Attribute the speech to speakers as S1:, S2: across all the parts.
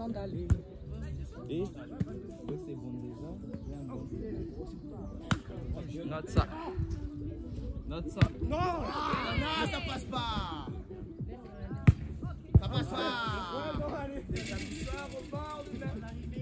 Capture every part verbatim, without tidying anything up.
S1: temps d'aller.
S2: Et c'est bon déjà.
S3: Note ça. Note ça.
S4: Non, non, ça passe pas. Ça passe pas. Les samedis soirs au bord du lac.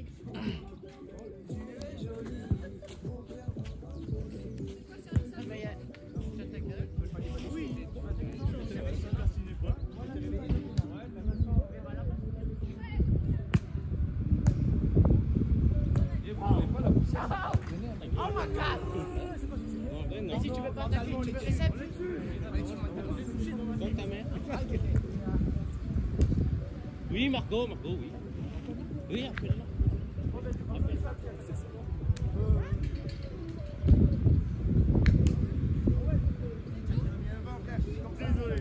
S1: Oh my God! Mais si tu veux pas t'appuyer, tu veux essayer.
S2: Dans ta mère. Oui, Margot, Margot, oui. Oui, appelle-la.
S4: Désolé.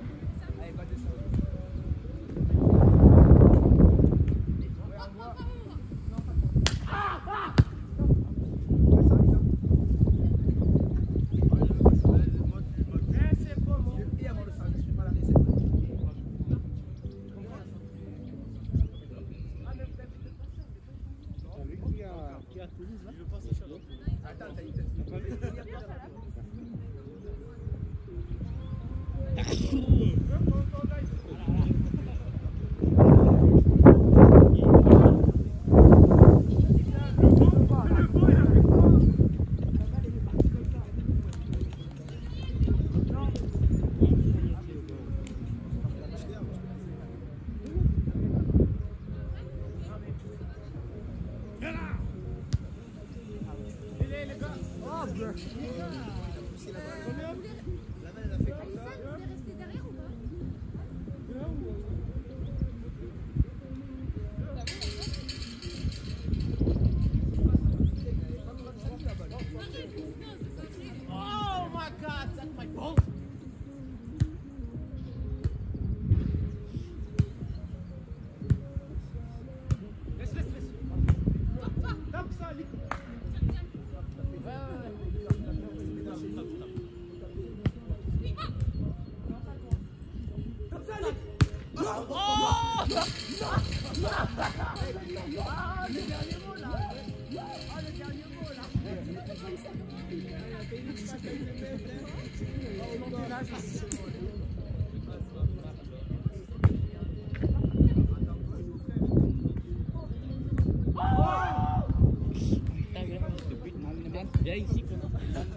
S2: Viens ici, comment?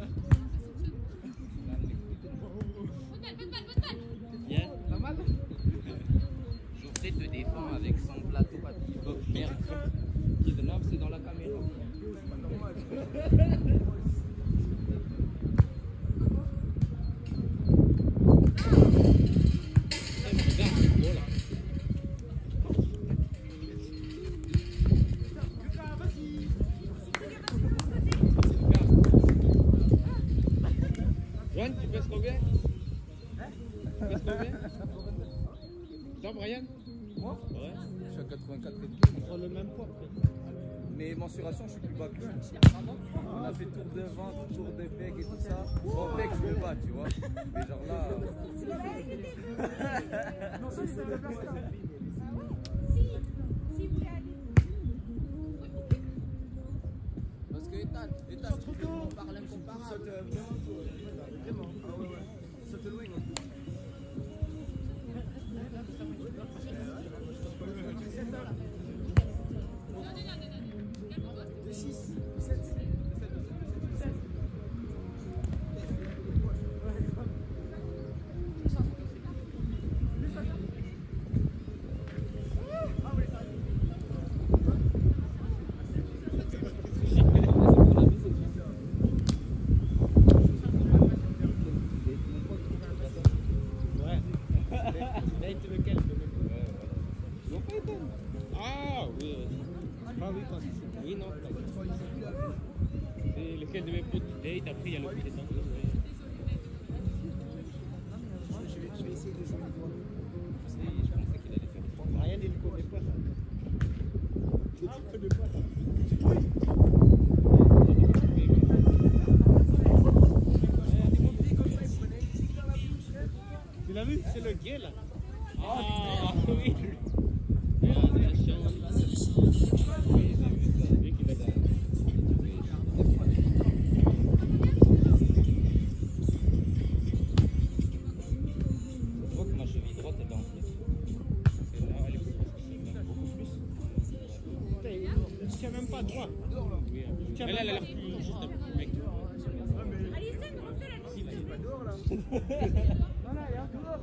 S2: Viens. Pas mal. Je sais te défendre avec son plateau papier. Oh merde. Non, c'est dans la caméra. C'est pas normal. Joanne, tu pèses combien? Tu pèses combien? Toi, Brian? Moi? Ouais. Je suis à quatre-vingt-quatre et demi. On prend le même poids. Mais mensuration, je suis plus bas que lui. On a fait tour de ventre, tour de bec et tout ça. Bon, bec, je le bats, tu vois. Mais genre là.
S5: Non, ça, c'est la place. Si vous voulez aller.
S3: Parce que Ethan, Ethan, tu parles incomparable.
S4: Vraiment. Ah ouais, ouais. Saute loin.
S2: Oui, non. C'est lequel de mes potes tu dates, après il y a l'autre qui est en plus. Je vais essayer de jouer une fois. Je pensais qu'il allait faire trois. Rien, il ne connaît pas ça. Il ne connaît pas ça. Tu l'as vu? C'est le gay là. Ah oui. Regarde, la chance.
S1: Même pas droit. Tiens, là, là, là. Juste un mec.
S5: Allez, Zen, refais la liste.
S4: Il va dehors là.
S5: Non, là, il y a dehors.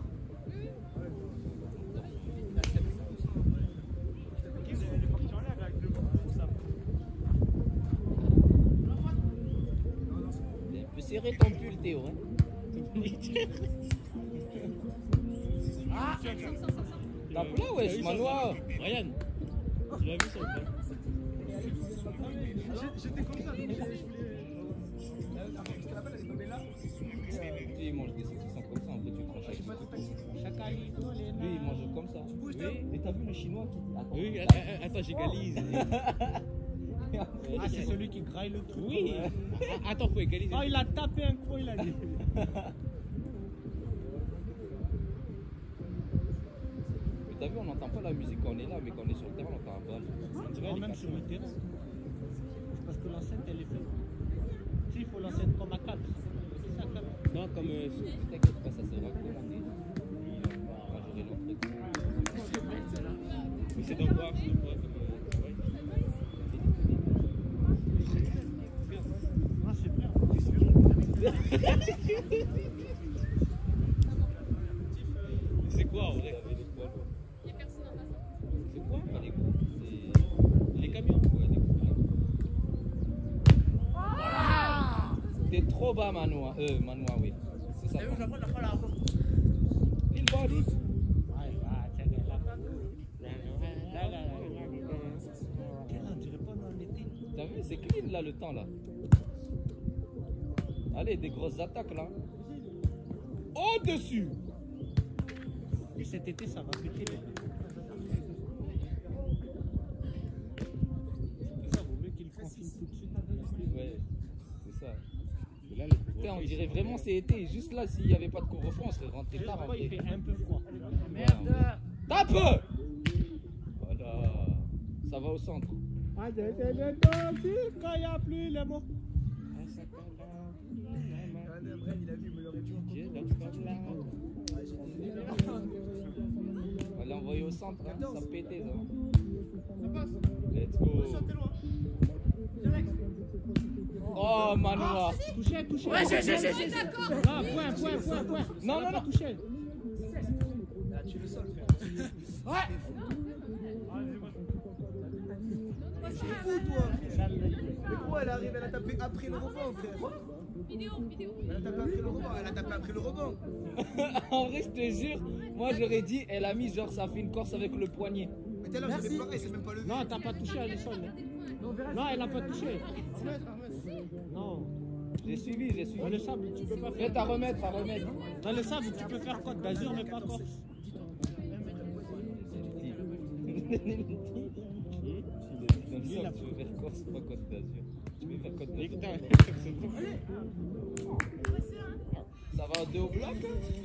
S3: Tu peux serrer ton pull, Théo. Hein.
S1: Ah,
S3: Tape là, wesh, manoir.
S1: Brian, tu l'as vu ça ou pas?
S4: J'étais comme ça, donc je voulais. Parce que la balle elle est tombée là.
S3: Lui, il mange des saucissons comme ça, en vrai, tu tranches avec lui. Lui, il mange comme ça. Oui, et t'as vu le chinois qui. Attends,
S1: Oui, attends, attends j'égalise.
S6: Ah, c'est celui qui graille le truc.
S1: Oui. Attends, faut égaliser.
S6: Oh, il a tapé un coup, il a dit.
S3: Mais t'as vu, on n'entend pas la musique quand on est là, mais quand on est sur le terrain, on entend un bal.
S6: Non, même sur le terrain. C'est parce que l'enceinte, elle est faite. Tu sais, il faut l'enceinte comme à quatre. C'est ça, quatre.
S1: Non, comme. Euh,
S3: T'inquiète pas, ça sera commandé. Moi, j'aurai l'autre.
S1: oui, c'est dans quoi? C'est dans quoi comme. Euh, ouais.
S6: Ah, c'est bien.
S1: C'est quoi en vrai?
S3: C'est quoi les coups? C'est
S1: Les camions.
S3: ouais, les coups. T'es trop bas, Manoir. Euh, Manoir, oui. C'est ça. Il body.
S6: Ouais, ah, tiens, là. Là, là, là. On dirait pas dans l'été.
S3: T'as vu, c'est clean là le temps là. Allez, des grosses attaques là. Au-dessus.
S6: Et cet été, ça va péter. Les... C'est ça, vaut mieux qu'ils font film tout de suite.
S3: Ouais, c'est ça.
S1: Et là, le
S3: Putain, on dirait vraiment c'est été. Juste là, s'il n'y avait pas de couvre-feu, on serait rentré
S6: Je
S3: tard.
S6: sais
S3: En
S6: pas, il
S3: vrai.
S6: fait un peu froid.
S3: Merde. Tape. Voilà. Ça va au centre.
S6: Ah, j'ai fait le temps, quand il n'y a plus les mots.
S4: Bref, il a vu, il me l'aurait dit.
S3: On va l'envoyer au centre, hein. Ça pétait ça. Let's go. Oh Manoir.
S6: Touché, touché.
S5: Ouais, j'ai, j'ai, j'ai, j'ai, d'accord.
S6: Ah, point, point, point, point.
S3: Non, non, non.
S6: Touché.
S4: Là, tu le sens, frère.
S5: Ouais.
S4: C'est fou, toi. Mais gros, elle arrive, elle a tapé après le rebond, frère.
S5: Vidéo, vidéo.
S4: Elle a tapé après le rebond, elle a tapé après le rebond.
S3: En vrai, je te jure, moi j'aurais dit, elle a mis genre ça fait une corse avec le poignet.
S4: Mais tout à l'heure, j'avais pareil, c'est même pas levé.
S6: Non, t'as pas touché à l'échelle. Non, elle a pas touché. Non.
S3: J'ai suivi, j'ai
S6: Dans
S3: suivi.
S6: le sable, tu peux pas faire.
S3: Faites à remettre, à remettre.
S6: Dans le sable, tu peux faire Côte d'Azur, mais pas Corse.
S3: Dans le sable, tu veux faire Corse, pas Côte d'Azur. Tu veux faire Côte d'Azur.
S1: Putain, c'est bon.
S3: Ça va deux au bloc?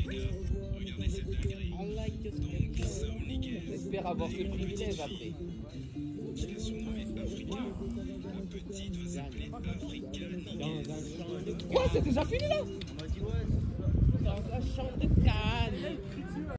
S3: J'espère avoir ce privilège après. Quoi, c'est déjà fini là?
S1: Dans un champ de canne.